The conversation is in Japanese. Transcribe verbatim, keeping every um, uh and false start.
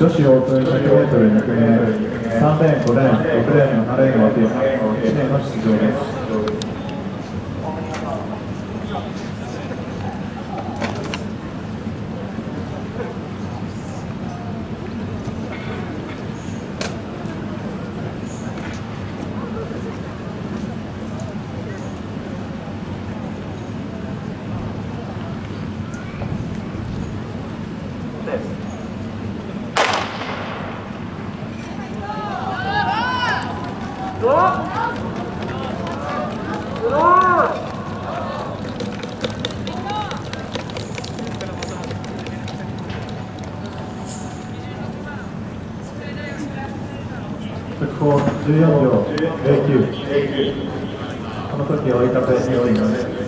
女子オープン ひゃくメートル に組目、さんレーン、ごレーン、ろくレーンのなレーンを当て、いち名の出場です。速報じゅうよんびょうゼロきゅう、この時追い風よんいです。